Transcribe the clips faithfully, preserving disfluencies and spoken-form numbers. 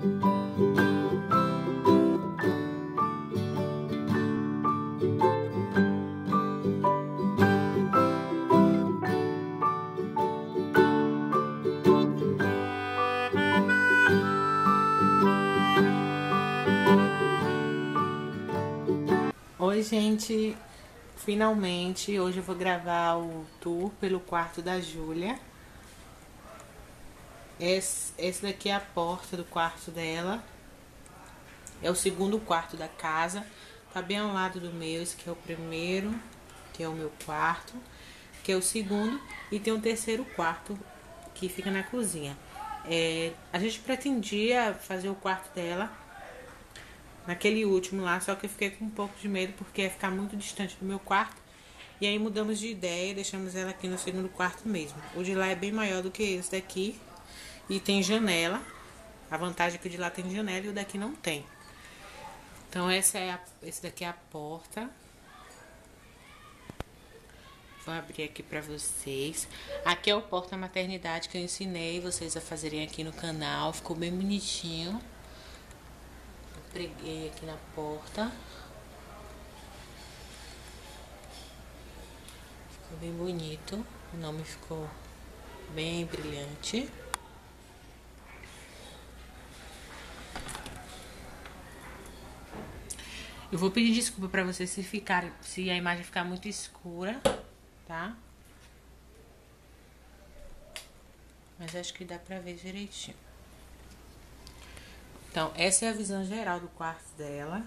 Oi, gente, finalmente hoje eu vou gravar o tour pelo quarto da Júlia. Esse, esse daqui é a porta do quarto dela. É o segundo quarto da casa. Tá bem ao lado do meu. Esse aqui é o primeiro, que é o meu quarto, que é o segundo, e tem um terceiro quarto que fica na cozinha. É, a gente pretendia fazer o quarto dela naquele último lá, só que eu fiquei com um pouco de medo porque ia ficar muito distante do meu quarto. E aí mudamos de ideia e deixamos ela aqui no segundo quarto mesmo. O de lá é bem maior do que esse daqui e tem janela. A vantagem é que o de lá tem janela e o daqui não tem. Então essa é a, esse daqui é a porta. Vou abrir aqui pra vocês. Aqui é o porta-maternidade que eu ensinei vocês a fazerem aqui no canal. Ficou bem bonitinho. Preguei aqui na porta. Ficou bem bonito. O nome ficou bem brilhante. Eu vou pedir desculpa pra vocês se ficar, se a imagem ficar muito escura, tá? Mas acho que dá pra ver direitinho. Então, essa é a visão geral do quarto dela.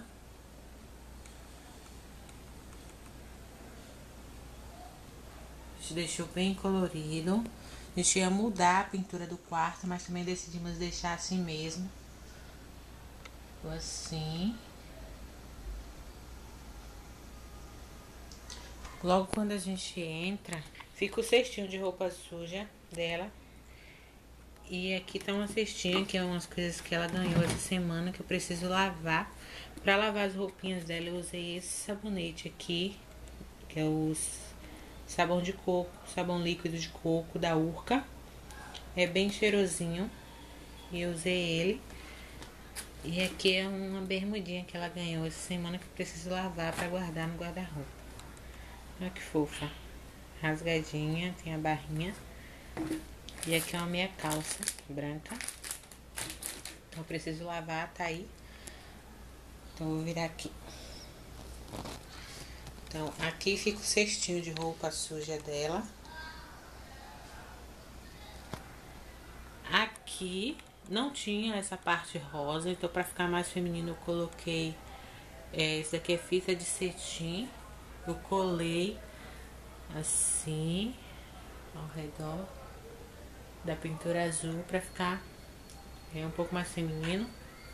A gente deixou bem colorido. A gente ia mudar a pintura do quarto, mas também decidimos deixar assim mesmo. Ficou assim. Logo quando a gente entra, fica o cestinho de roupa suja dela. E aqui tá uma cestinha, que é umas coisas que ela ganhou essa semana, que eu preciso lavar. Pra lavar as roupinhas dela, eu usei esse sabonete aqui, que é o sabão de coco, sabão líquido de coco da Urca. É bem cheirosinho, e eu usei ele. E aqui é uma bermudinha que ela ganhou essa semana, que eu preciso lavar pra guardar no guarda-roupa. Olha que fofa, rasgadinha, tem a barrinha. E aqui é uma meia calça branca. Então eu preciso lavar, tá aí. Então eu vou virar aqui. Então aqui fica o cestinho de roupa suja dela. Aqui não tinha essa parte rosa, então pra ficar mais feminino eu coloquei é, esse daqui é fita de cetim. Eu colei assim ao redor da pintura azul pra ficar é, um pouco mais feminino.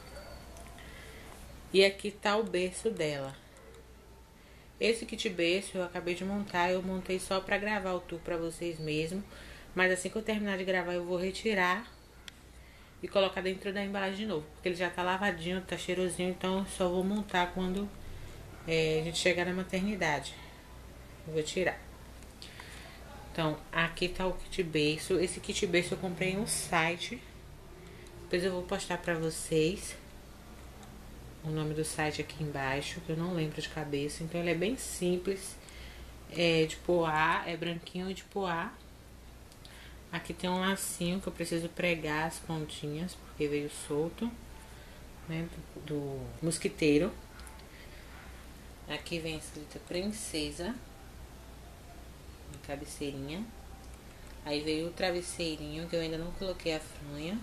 E aqui tá o berço dela. Esse kit berço eu acabei de montar, eu montei só pra gravar o tour pra vocês mesmo. Mas assim que eu terminar de gravar eu vou retirar e colocar dentro da embalagem de novo, porque ele já tá lavadinho, tá cheirosinho, então eu só vou montar quando é, a gente chegar na maternidade. Eu vou tirar. Então, aqui tá o kit berço. Esse kit berço eu comprei no site. Depois eu vou postar pra vocês o nome do site aqui embaixo, que eu não lembro de cabeça. Então, ele é bem simples. É de poá, é branquinho de poá. Aqui tem um lacinho que eu preciso pregar as pontinhas, porque veio solto, né, do mosquiteiro. Aqui vem escrita princesa. Cabeceirinha. Aí veio o travesseirinho, que eu ainda não coloquei a fronha.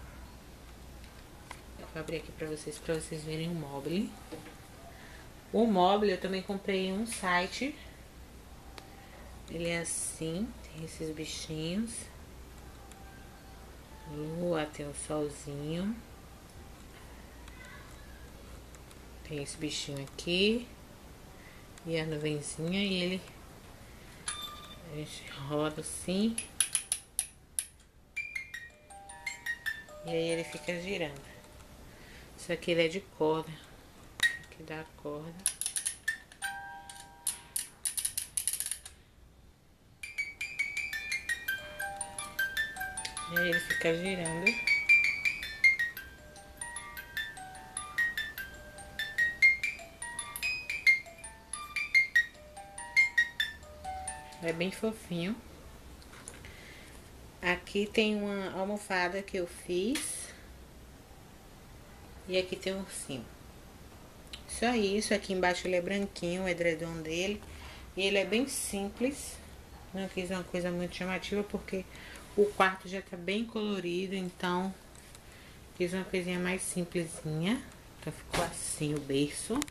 Eu vou abrir aqui pra vocês, pra vocês verem o mobile. O mobile eu também comprei em um site. Ele é assim, tem esses bichinhos. Lua, tem o solzinho. Tem esse bichinho aqui. E a nuvenzinha, e ele... A gente roda assim. E aí ele fica girando. Isso aqui ele é de corda. Aqui dá a corda. E aí ele fica girando. É bem fofinho. Aqui tem uma almofada que eu fiz. E aqui tem um ursinho. Só isso. Aqui embaixo ele é branquinho, o edredom dele. E ele é bem simples. Não fiz uma coisa muito chamativa porque o quarto já tá bem colorido. Então, fiz uma coisinha mais simplesinha. Então, ficou assim o berço.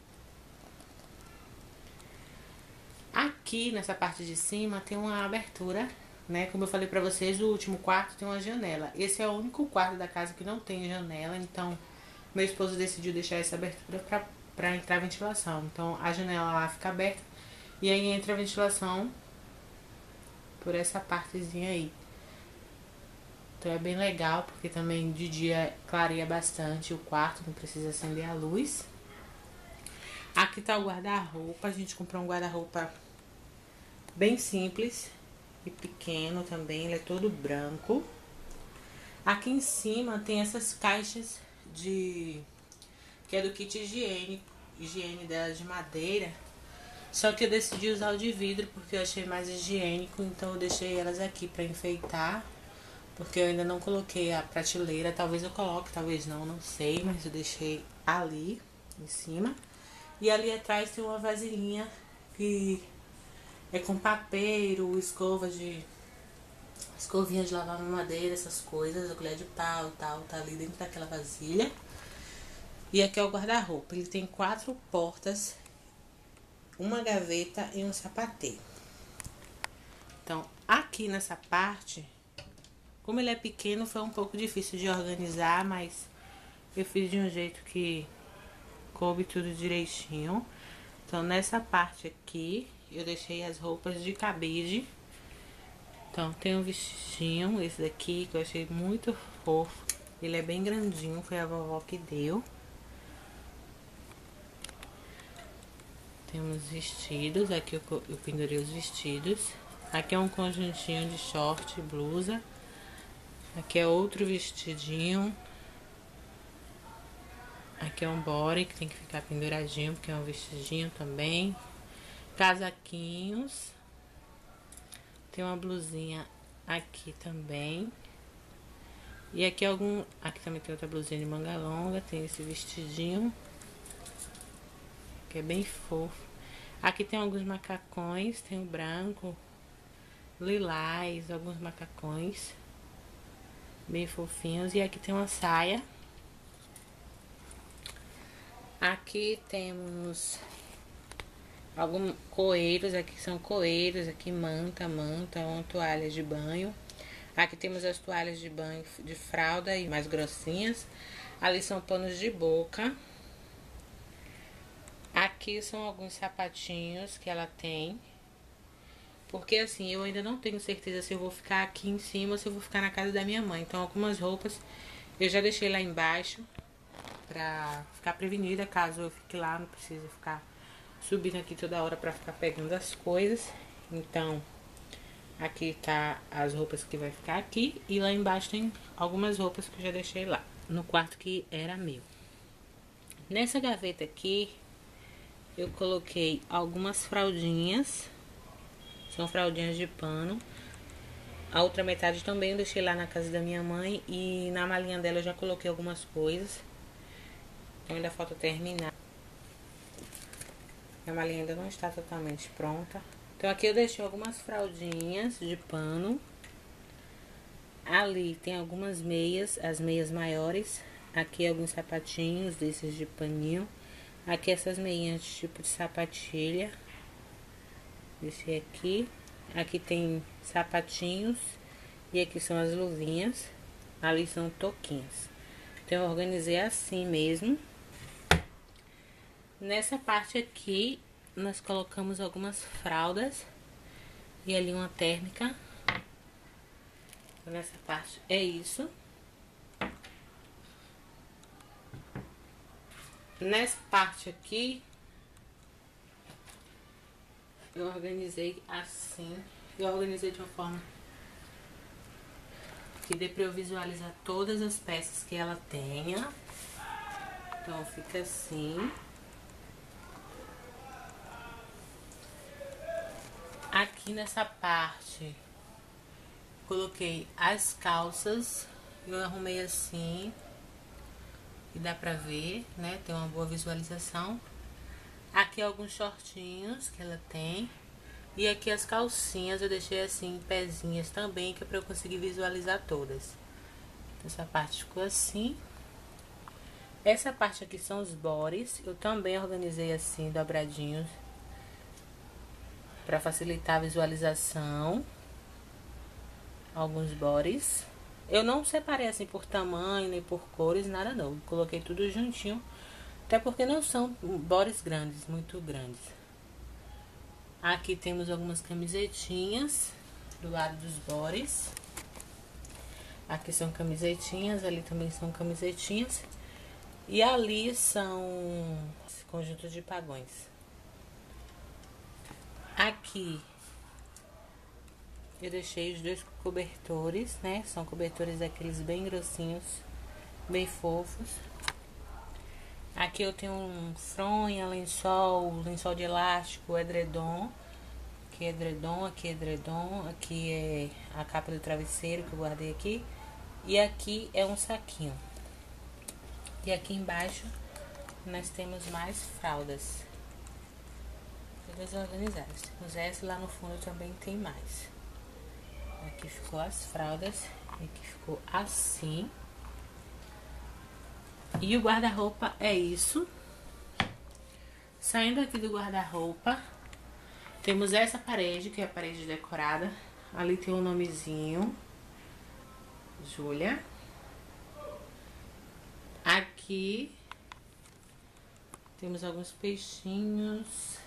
Aqui, nessa parte de cima, tem uma abertura, né? Como eu falei pra vocês, o último quarto tem uma janela. Esse é o único quarto da casa que não tem janela. Então, meu esposo decidiu deixar essa abertura pra, pra entrar ventilação. Então, a janela lá fica aberta. E aí entra a ventilação por essa partezinha aí. Então é bem legal, porque também de dia clareia bastante o quarto, não precisa acender a luz. Aqui tá o guarda-roupa, a gente comprou um guarda-roupa bem simples e pequeno também, ele é todo branco. Aqui em cima tem essas caixas de... que é do kit higiênico, higiene delas de madeira. Só que eu decidi usar o de vidro porque eu achei mais higiênico, então eu deixei elas aqui pra enfeitar. Porque eu ainda não coloquei a prateleira, talvez eu coloque, talvez não, não sei, mas eu deixei ali em cima. E ali atrás tem uma vasilhinha que é com papeiro, escova de... escovinha de lavar madeira, essas coisas, a colher de pau e tal, tá ali dentro daquela vasilha. E aqui é o guarda-roupa, ele tem quatro portas, uma gaveta e um sapateiro. Então, aqui nessa parte... como ele é pequeno, foi um pouco difícil de organizar, mas eu fiz de um jeito que coube tudo direitinho. Então, nessa parte aqui, eu deixei as roupas de cabide. Então, tem um vestidinho, esse daqui, que eu achei muito fofo. Ele é bem grandinho, foi a vovó que deu. Temos vestidos, aqui eu, eu pendurei os vestidos. Aqui é um conjuntinho de short, blusa. Aqui é outro vestidinho. Aqui é um body que tem que ficar penduradinho, porque é um vestidinho também. Casaquinhos. Tem uma blusinha aqui também. E aqui algum... aqui também tem outra blusinha de manga longa. Tem esse vestidinho, que é bem fofo. Aqui tem alguns macacões. Tem o branco, lilás, alguns macacões bem fofinhos. E aqui tem uma saia. Aqui temos alguns coeiros. Aqui são coeiros. Aqui manta, manta, uma toalha de banho. Aqui temos as toalhas de banho de fralda e mais grossinhas. Ali são panos de boca. Aqui são alguns sapatinhos que ela tem. Porque assim, eu ainda não tenho certeza se eu vou ficar aqui em cima ou se eu vou ficar na casa da minha mãe. Então, algumas roupas eu já deixei lá embaixo pra ficar prevenida caso eu fique lá. Não preciso ficar subindo aqui toda hora pra ficar pegando as coisas. Então, aqui tá as roupas que vai ficar aqui. E lá embaixo tem algumas roupas que eu já deixei lá, no quarto que era meu. Nessa gaveta aqui, eu coloquei algumas fraldinhas. São fraldinhas de pano. A outra metade também eu deixei lá na casa da minha mãe. E na malinha dela eu já coloquei algumas coisas. Então ainda falta terminar. A malinha ainda não está totalmente pronta. Então aqui eu deixei algumas fraldinhas de pano. Ali tem algumas meias, as meias maiores. Aqui alguns sapatinhos desses de paninho. Aqui essas meinhas de tipo de sapatilha. Deixei aqui. Aqui tem sapatinhos. E aqui são as luvinhas. Ali são toquinhas. Então eu organizei assim mesmo. Nessa parte aqui, nós colocamos algumas fraldas. E ali uma térmica. Então, nessa parte é isso. Nessa parte aqui, eu organizei assim. Eu organizei de uma forma que dê pra eu visualizar todas as peças que ela tenha. Então fica assim. Aqui Aqui nessa parte coloquei as calças. Eu arrumei assim, e dá pra ver, né? Tem uma boa visualização. Aqui alguns shortinhos que ela tem. E aqui as calcinhas eu deixei assim, pezinhas também, que é pra eu conseguir visualizar todas. Essa parte ficou assim. Essa parte aqui são os bores. Eu também organizei assim, dobradinhos, pra facilitar a visualização. Alguns bores. Eu não separei assim por tamanho, nem por cores, nada não. Eu coloquei tudo juntinho. Até porque não são bores grandes, muito grandes. Aqui temos algumas camisetinhas do lado dos bores. Aqui são camisetinhas, ali também são camisetinhas. E ali são conjuntos de pagões. Aqui eu deixei os dois cobertores, né? São cobertores daqueles bem grossinhos, bem fofos. Aqui eu tenho um fronha, lençol, lençol de elástico, edredom. Aqui é edredom, aqui é edredom. Aqui é a capa do travesseiro que eu guardei aqui. E aqui é um saquinho. E aqui embaixo nós temos mais fraldas. Todas organizadas. Temos essa, lá no fundo também tem mais. Aqui ficou as fraldas. Aqui ficou assim. E o guarda-roupa é isso. Saindo aqui do guarda-roupa, temos essa parede, que é a parede decorada. Ali tem um nomezinho, Júlia. Aqui temos alguns peixinhos.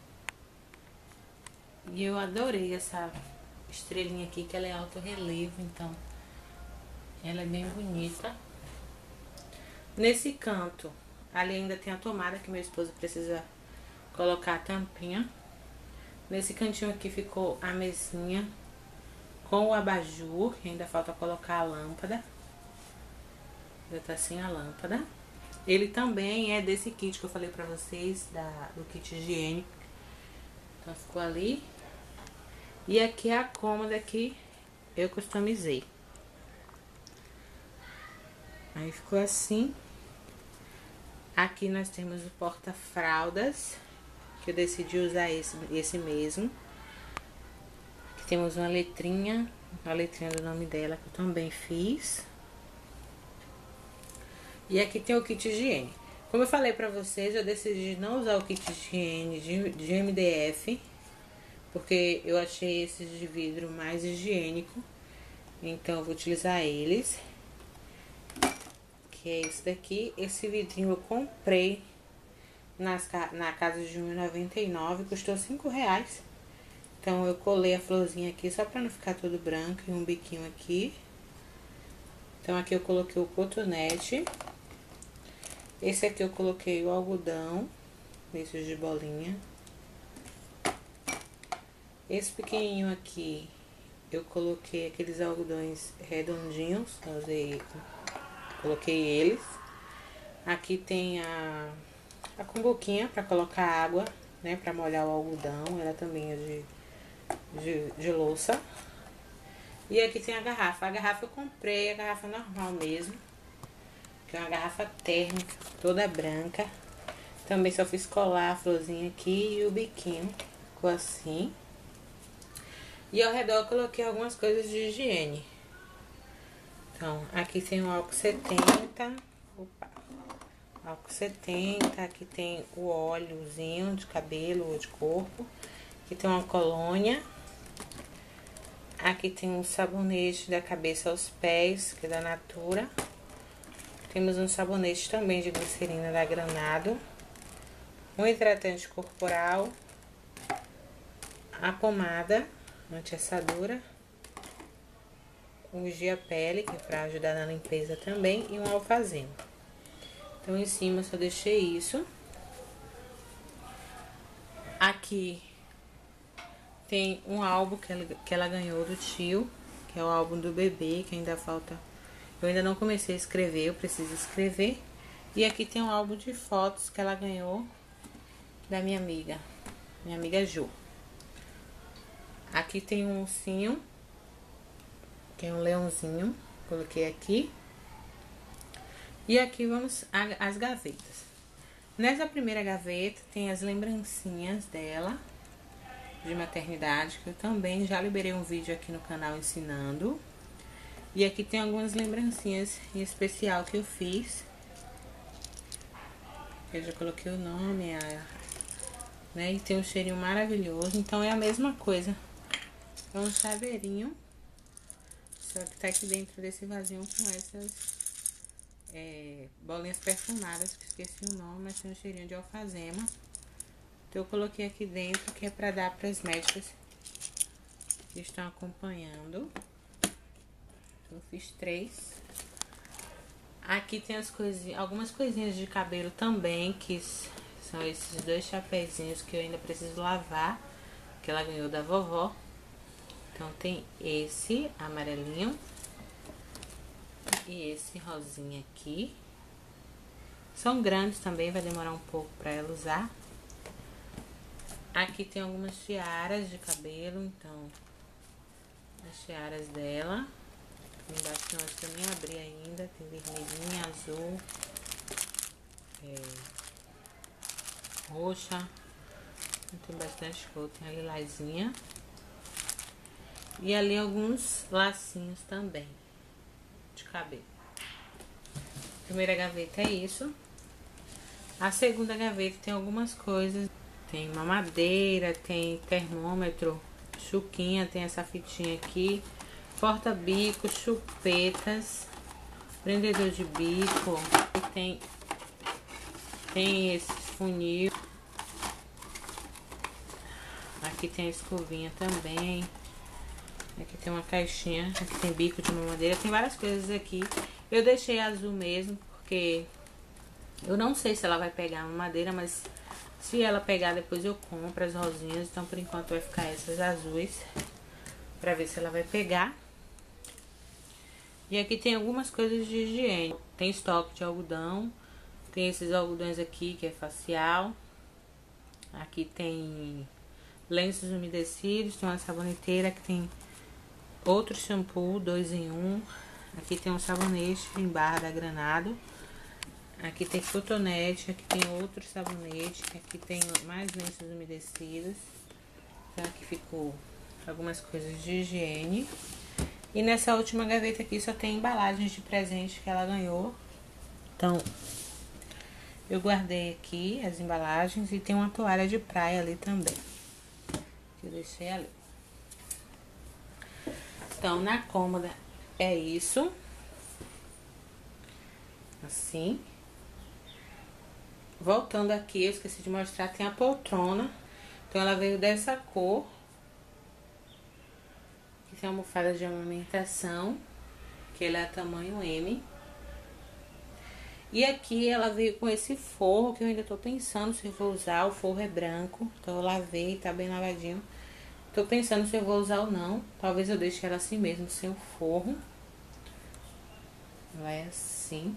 E eu adorei essa estrelinha aqui, que ela é alto relevo, então ela é bem bonita. Nesse canto, ali ainda tem a tomada, que meu esposo precisa colocar a tampinha. Nesse cantinho aqui ficou a mesinha com o abajur, que ainda falta colocar a lâmpada. Já tá sem a lâmpada. Ele também é desse kit que eu falei pra vocês, da, do kit higiênico. Então ficou ali. E aqui é a cômoda que eu customizei. Aí ficou assim. Aqui nós temos o porta-fraldas, que eu decidi usar esse, esse mesmo. Aqui temos uma letrinha, a letrinha do nome dela, que eu também fiz. E aqui tem o kit higiene. Como eu falei pra vocês, eu decidi não usar o kit higiene de, de M D F, porque eu achei esses de vidro mais higiênico. Então eu vou utilizar eles. Que é esse daqui. Esse vidrinho eu comprei nas, na casa de um e noventa e nove, custou cinco reais. Então eu colei a florzinha aqui só pra não ficar tudo branco, e um biquinho aqui. Então aqui eu coloquei o cotonete. Esse aqui eu coloquei o algodão, esses de bolinha. Esse pequenininho aqui eu coloquei aqueles algodões redondinhos, eu usei, coloquei eles. Aqui tem a, a cumbuquinha pra colocar água, né, pra molhar o algodão, ela também é de, de, de louça. E aqui tem a garrafa, a garrafa eu comprei, a garrafa normal mesmo, que é uma garrafa térmica, toda branca. Também só fiz colar a florzinha aqui e o biquinho, ficou assim. E ao redor eu coloquei algumas coisas de higiene. Então, aqui tem o álcool setenta. Opa! Álcool setenta. Aqui tem o óleozinho de cabelo ou de corpo. Aqui tem uma colônia. Aqui tem um sabonete da cabeça aos pés, que é da Natura. Temos um sabonete também de glicerina da Granado. Um hidratante corporal. A pomada anti-assadura, um Gia Pele, que é pra ajudar na limpeza também, e um alfazema. Então, em cima eu só deixei isso. Aqui tem um álbum que ela, que ela ganhou do tio, que é o álbum do bebê, que ainda falta... Eu ainda não comecei a escrever, eu preciso escrever. E aqui tem um álbum de fotos que ela ganhou da minha amiga, minha amiga Ju. Aqui tem um ursinho, que é um leãozinho, coloquei aqui. E aqui vamos às gavetas. Nessa primeira gaveta tem as lembrancinhas dela, de maternidade, que eu também já liberei um vídeo aqui no canal ensinando. E aqui tem algumas lembrancinhas em especial que eu fiz. Eu já coloquei o nome, a, né? E tem um cheirinho maravilhoso. Então é a mesma coisa. É um chaveirinho, só que tá aqui dentro desse vasinho com essas é, bolinhas perfumadas, que esqueci o nome, mas tem um cheirinho de alfazema. Então eu coloquei aqui dentro, que é pra dar para as médicas que estão acompanhando. Eu fiz três. Aqui tem as coisinhas, algumas coisinhas de cabelo também, que são esses dois chapéuzinhos que eu ainda preciso lavar, que ela ganhou da vovó. Então tem esse amarelinho e esse rosinha aqui. São grandes também, vai demorar um pouco pra ela usar. Aqui tem algumas tiaras de cabelo, então as tiaras dela. Embaixo tem umas que eu nem abri ainda, tem vermelhinha, azul, é, roxa, tem bastante cor, tem a lilazinha. E ali alguns lacinhos também de cabelo. A primeira gaveta é isso. A segunda gaveta tem algumas coisas. Tem mamadeira, tem termômetro, chuquinha, tem essa fitinha aqui. Porta-bico, chupetas, prendedor de bico. E tem, tem esse funil. Aqui tem a escovinha também. Aqui tem uma caixinha, aqui tem bico de mamadeira, tem várias coisas aqui. Eu deixei azul mesmo, porque eu não sei se ela vai pegar a mamadeira, mas se ela pegar depois eu compro as rosinhas. Então por enquanto vai ficar essas azuis, pra ver se ela vai pegar. E aqui tem algumas coisas de higiene. Tem estoque de algodão, tem esses algodões aqui que é facial. Aqui tem lenços umedecidos, tem uma saboneteira que tem outro shampoo, dois em um. Aqui tem um sabonete em barra da Granado. Aqui tem cotonete, aqui tem outro sabonete. Aqui tem mais lenços umedecidos. Então aqui ficou algumas coisas de higiene. E nessa última gaveta aqui só tem embalagens de presente que ela ganhou. Então eu guardei aqui as embalagens e tem uma toalha de praia ali também, que eu deixei ali. Então, na cômoda é isso. Assim. Voltando aqui, eu esqueci de mostrar, tem a poltrona. Então, ela veio dessa cor. Aqui tem almofada de amamentação, que ele é tamanho M. E aqui ela veio com esse forro, que eu ainda tô pensando se eu vou usar. O forro é branco, então eu lavei, tá bem lavadinho. Tô pensando se eu vou usar ou não. Talvez eu deixe ela assim mesmo, sem o forro. Ela é assim.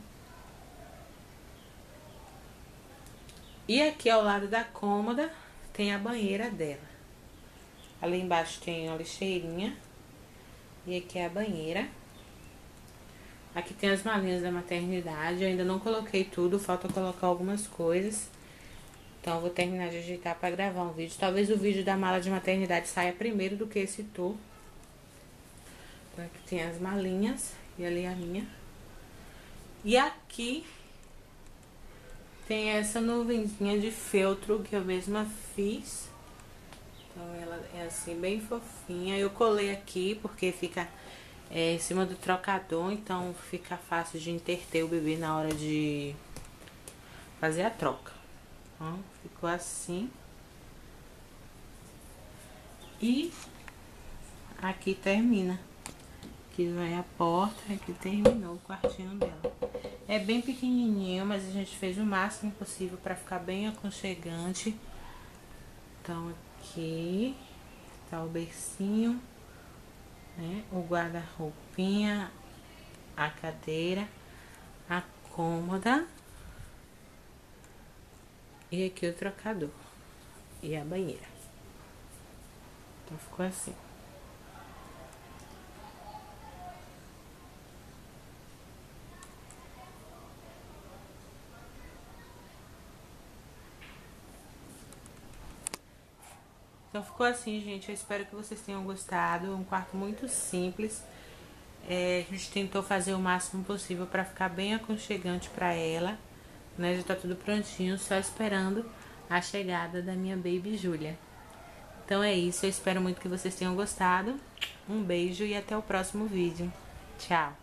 E aqui ao lado da cômoda tem a banheira dela. Ali embaixo tem a lixeirinha. E aqui é a banheira. Aqui tem as malinhas da maternidade. Eu ainda não coloquei tudo, falta colocar algumas coisas. Então, eu vou terminar de ajeitar pra gravar um vídeo. Talvez o vídeo da mala de maternidade saia primeiro do que esse tour. Então, aqui tem as malinhas e ali a minha. E aqui tem essa nuvenzinha de feltro que eu mesma fiz. Então, ela é assim, bem fofinha. Eu colei aqui porque fica é, em cima do trocador. Então, fica fácil de interter o bebê na hora de fazer a troca. Ó, ficou assim. E aqui termina. Aqui vai a porta, aqui terminou o quartinho dela. É bem pequenininho, mas a gente fez o máximo possível pra ficar bem aconchegante. Então aqui tá o bercinho, né? O guarda-roupinha, a cadeira, a cômoda. E aqui o trocador e a banheira. Então ficou assim. Então ficou assim, gente. Eu espero que vocês tenham gostado. É um quarto muito simples. É, a gente tentou fazer o máximo possível para ficar bem aconchegante para ela, né? Já tá tudo prontinho, só esperando a chegada da minha baby Júlia. Então é isso, eu espero muito que vocês tenham gostado. Um beijo e até o próximo vídeo. Tchau!